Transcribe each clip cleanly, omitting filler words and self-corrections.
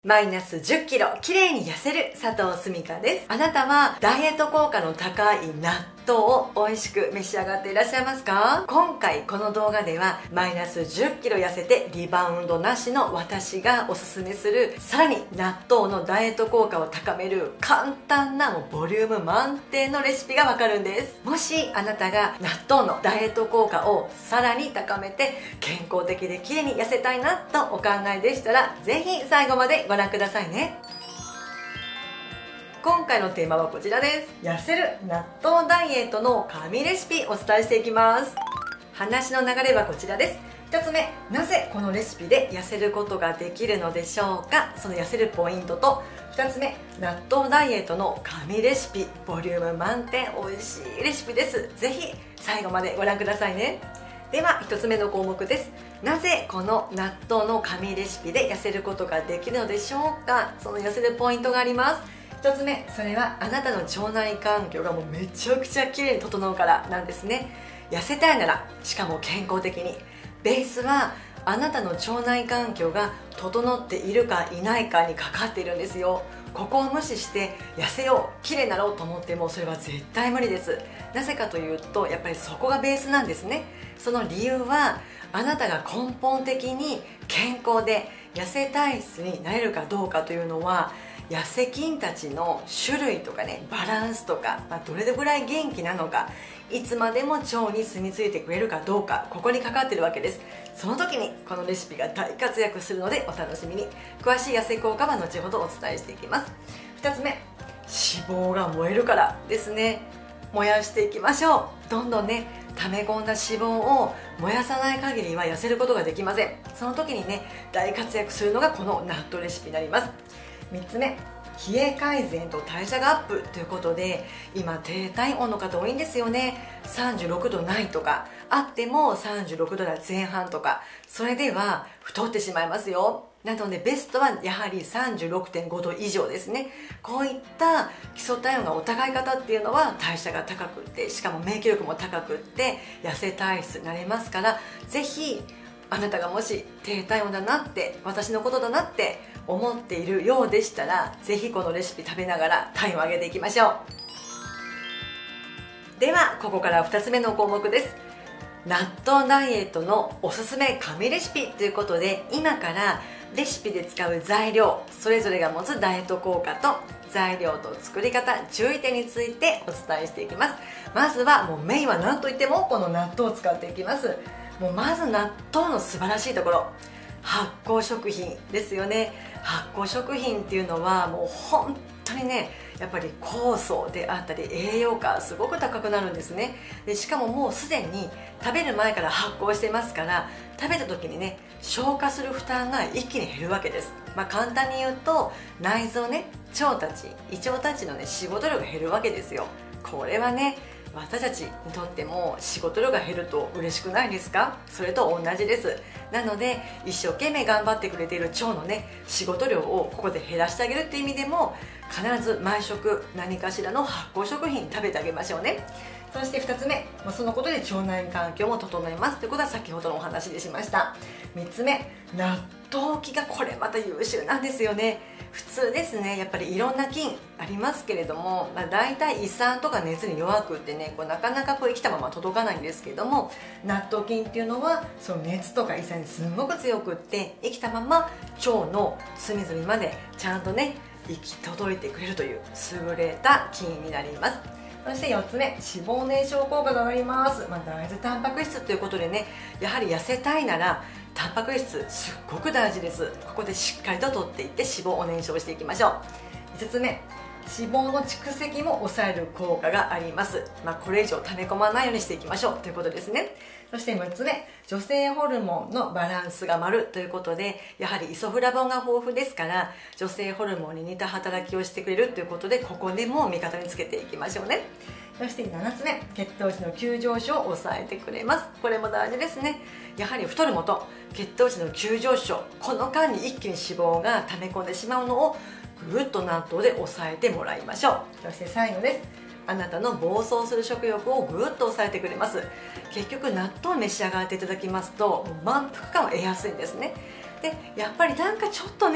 マイナス10キロきれいに痩せる佐藤すみかです。あなたはダイエット効果の高い納豆を美味しく召し上がっていらっしゃいますか？今回この動画ではマイナス10キロ痩せてリバウンドなしの私がおすすめする、さらに納豆のダイエット効果を高める簡単なボリューム満点のレシピがわかるんです。もしあなたが納豆のダイエット効果をさらに高めて健康的で綺麗に痩せたいなとお考えでしたら、ぜひ最後までご覧くださいね。今回のテーマはこちらです。痩せる納豆ダイエットの神レシピお伝えしていきます。話の流れはこちらです。1つ目、なぜこのレシピで痩せることができるのでしょうか。その痩せるポイントと、2つ目、納豆ダイエットの神レシピ、ボリューム満点美味しいレシピです。ぜひ最後までご覧くださいね。では1つ目の項目です。なぜこの納豆の神レシピで痩せることができるのでしょうか。その痩せるポイントがあります。1つ目、それはあなたの腸内環境がもうめちゃくちゃ綺麗に整うからなんですね。痩せたいなら、しかも健康的に、ベースはあなたの腸内環境が整っているかいないかにかかっているんですよ。ここを無視して痩せよう、綺麗になろうと思ってもそれは絶対無理です。なぜかというと、やっぱりそこがベースなんですね。その理由は、あなたが根本的に健康で痩せ体質になれるかどうかというのは、痩せ菌たちの種類とかね、バランスとか、どれぐらい元気なのか、いつまでも腸に住み着いてくれるかどうか、ここにかかってるわけです。その時にこのレシピが大活躍するのでお楽しみに。詳しい痩せ効果は後ほどお伝えしていきます。2つ目、脂肪が燃えるからですね。燃やしていきましょう。どんどんね、溜め込んだ脂肪を燃やさない限りは痩せることができません。その時にね、大活躍するのがこの納豆レシピになります。3つ目、冷え改善と代謝がアップということで、今低体温の方多いんですよね。36度ないとか、あっても36度台前半とか、それでは太ってしまいますよ。なのでベストはやはり 36.5 度以上ですね。こういった基礎体温がお高い方っていうのは代謝が高くって、しかも免疫力も高くって痩せ体質になれますから、ぜひあなたがもし低体温だなって、私のことだなって思っているようでしたら、ぜひこのレシピ食べながら体温を上げていきましょう。ではここから2つ目の項目です。納豆ダイエットのおすすめ神レシピということで、今からレシピで使う材料、それぞれが持つダイエット効果と材料と作り方、注意点についてお伝えしていきます。まずはもうメインは何といってもこの納豆を使っていきます。もうまず納豆の素晴らしいところ、発酵食品ですよね。発酵食品っていうのはもう本当にね、やっぱり酵素であったり栄養価すごく高くなるんですね。でしかももうすでに食べる前から発酵してますから、食べた時にね、消化する負担が一気に減るわけです。簡単に言うと、内臓ね、腸たち、胃腸たちのね、仕事量が減るわけですよ。これはね、私たちにとっても仕事量が減ると嬉しくないですか？それと同じです。なので一生懸命頑張ってくれている腸のね、仕事量をここで減らしてあげるっていう意味でも、必ず毎食何かしらの発酵食品食べてあげましょうね。そして2つ目、そのことで腸内環境も整えますということは先ほどのお話でしました。3つ目、納豆菌がこれまた優秀なんですよね。普通ですね、やっぱりいろんな菌ありますけれども、だいたい胃酸とか熱に弱くってね、なかなか生きたまま届かないんですけども、納豆菌っていうのはその熱とか胃酸にすごく強くって、生きたまま腸の隅々までちゃんとね、行き届いてくれるという優れた菌になります。そして4つ目、脂肪燃焼効果があります。大豆タンパク質ということでね、やはり痩せたいならタンパク質すっごく大事です。ここでしっかりと取っていって脂肪を燃焼していきましょう。5つ目、脂肪の蓄積も抑える効果があります。これ以上溜め込まないようにしていきましょうということですね。そして6つ目、女性ホルモンのバランスが丸ということで、やはりイソフラボンが豊富ですから、女性ホルモンに似た働きをしてくれるということで、ここでも味方につけていきましょうね。そして7つ目、血糖値の急上昇を抑えてくれます。これも大事ですね。やはり太るもと、血糖値の急上昇、この間に一気に脂肪が溜め込んでしまうのをぐっと納豆で抑えてもらいましょう。そして最後です。あなたの暴走する食欲をぐっと抑えてくれます。結局納豆を召し上がっていただきますと、満腹感を得やすいんですね。でやっぱりなんかちょっとね、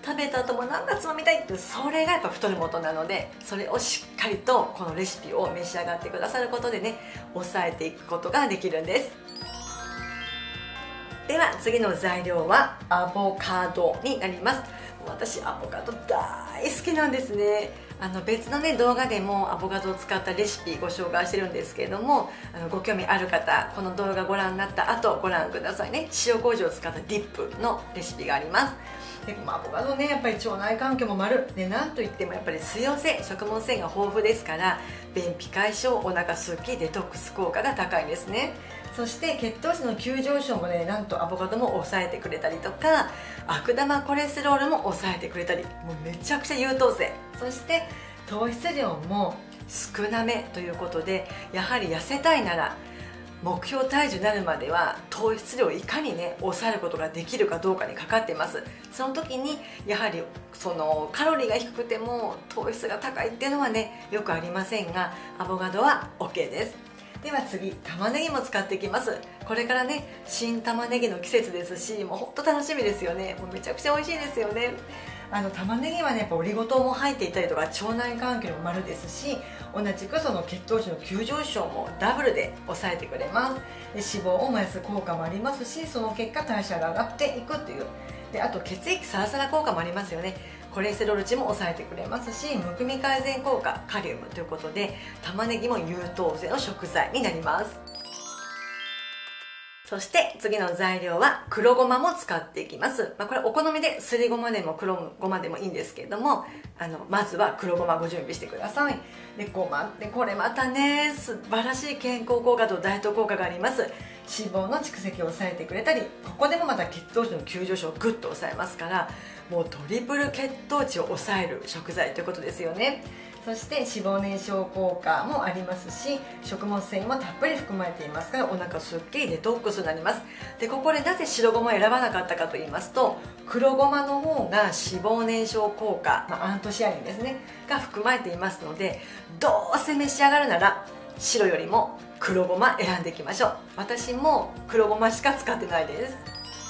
食べた後もなんかつまみたいって、それがやっぱ太る元なので、それをしっかりとこのレシピを召し上がってくださることでね、抑えていくことができるんです。では次の材料はアボカドになります。私アボカド大好きなんですね。別のね動画でもアボカドを使ったレシピご紹介してるんですけれども、ご興味ある方この動画ご覧になった後ご覧くださいね。塩麹を使ったディップのレシピがあります。でアボカドね、やっぱり腸内環境も丸で、なんといってもやっぱり水溶性食物繊維が豊富ですから、便秘解消、お腹すっきり、デトックス効果が高いですね。そして血糖値の急上昇もね、なんとアボカドも抑えてくれたりとか、悪玉コレステロールも抑えてくれたり、もうめちゃくちゃ優等生。そして糖質量も少なめということで、やはり痩せたいなら目標体重になるまでは糖質量をいかにね抑えることができるかどうかにかかっています。その時にやはりそのカロリーが低くても糖質が高いっていうのはねよくありませんが、アボカドは OK です。では次、玉ねぎも使っていきます。これからね新玉ねぎの季節ですし、もうほんと楽しみですよね。もうめちゃくちゃ美味しいですよね。玉ねぎはねやっぱオリゴ糖も入っていたりとか、腸内環境も丸ですし、同じくその血糖値の急上昇もダブルで抑えてくれます。で脂肪を燃やす効果もありますし、その結果代謝が上がっていくっていう。であと血液サラサラ効果もありますよね。コレステロール値も抑えてくれますし、むくみ改善効果、カリウムということで玉ねぎも優等生の食材になります。そして次の材料は黒ごまも使っていきます。これお好みですりごまでも黒ごまでもいいんですけれども、まずは黒ごまご準備してください。でごまってこれまたね素晴らしい健康効果とダイエット効果があります。脂肪の蓄積を抑えてくれたり、ここでもまた血糖値の急上昇をグッと抑えますから、もうトリプル血糖値を抑える食材ということですよね。そして脂肪燃焼効果もありますし、食物繊維もたっぷり含まれていますから、お腹すっきりデトックスになります。でここでなぜ白ごまを選ばなかったかと言いますと、黒ごまの方が脂肪燃焼効果、アントシアニンですねが含まれていますので、どうせ召し上がるなら白よりも黒ごま選んでいきましょう。私も黒ごましか使ってないです。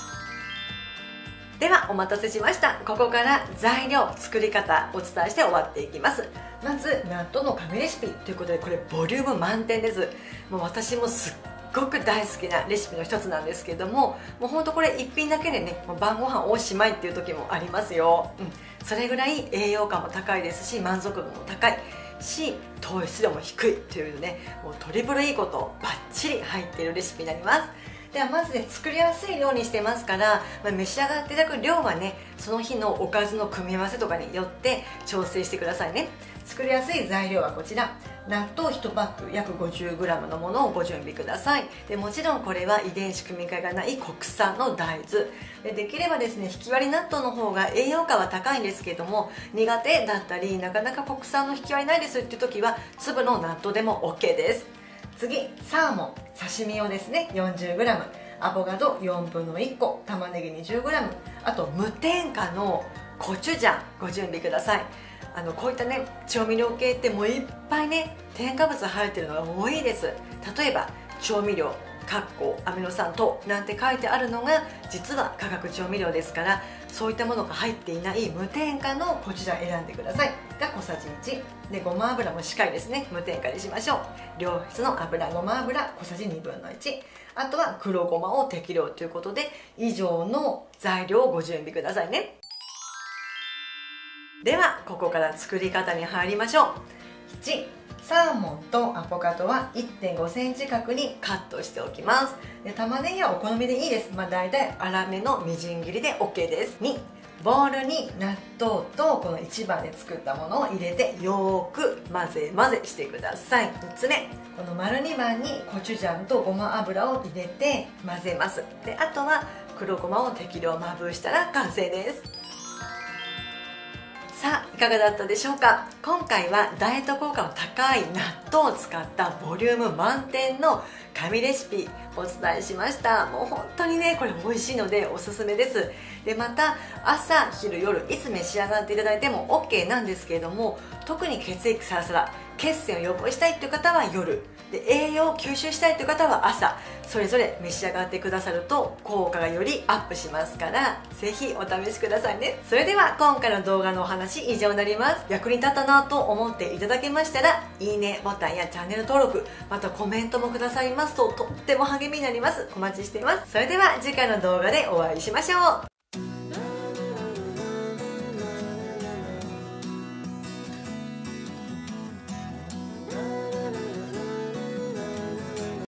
ではお待たせしました。ここから材料作り方お伝えして終わっていきます。まず納豆の神レシピということで、これボリューム満点です。もう私もすっごく大好きなレシピの一つなんですけども、もうほんとこれ一品だけでねもう晩ご飯おしまいっていう時もありますよ。それぐらい栄養価も高いですし、満足度も高いし、糖質量も低いというね、もうトリプルいいことバッチリ入っているレシピになります。ではまずね、作りやすい量にしてますから、召し上がっていただく量はねその日のおかずの組み合わせとかによって調整してくださいね。作りやすい材料はこちら。納豆1パック約 50g のものをご準備ください。でもちろんこれは遺伝子組み換えがない国産の大豆できればですね、ひき割り納豆の方が栄養価は高いんですけれども、苦手だったりなかなか国産のひき割りないですっていう時は粒の納豆でも OK です。次、サーモン刺身用ですね 40g、 アボカド4分の1個、玉ねぎ 20g、 あと無添加のコチュジャンご準備ください。こういったね調味料系ってもういっぱいね添加物入ってるのが多いです。例えば調味料アミノ酸等なんて書いてあるのが実は化学調味料ですから、そういったものが入っていない無添加のコチュジャン選んでください。が小さじ1で、ごま油もしっかりですね無添加にしましょう。良質の油、ごま油小さじ1/2、あとは黒ごまを適量ということで、以上の材料をご準備くださいね。ではここから作り方に入りましょう。1、サーモンとアボカドは 1.5 センチ角にカットしておきます。で玉ねぎはお好みでいいです。だいたい粗めのみじん切りで OK です。2、ボウルに納豆とこの1番で作ったものを入れてよーく混ぜ混ぜしてください。3つ目、この丸2番にコチュジャンとごま油を入れて混ぜます。であとは黒ごまを適量まぶしたら完成です。さあいかがだったでしょうか。今回はダイエット効果の高い納豆を使ったボリューム満点の神レシピお伝えしました。もう本当にねこれ美味しいのでおすすめです。 でまた朝昼夜いつ召し上がっていただいても OK なんですけれども、特に血液サラサラ、血栓を予防したいという方は夜で、栄養を吸収したいという方は朝、それぞれ召し上がってくださると効果がよりアップしますから、ぜひお試しくださいね。それでは今回の動画のお話以上になります。役に立ったなと思っていただけましたら、いいねボタンやチャンネル登録、またコメントもくださいますととっても励みになります。お待ちしています。それでは次回の動画でお会いしましょう。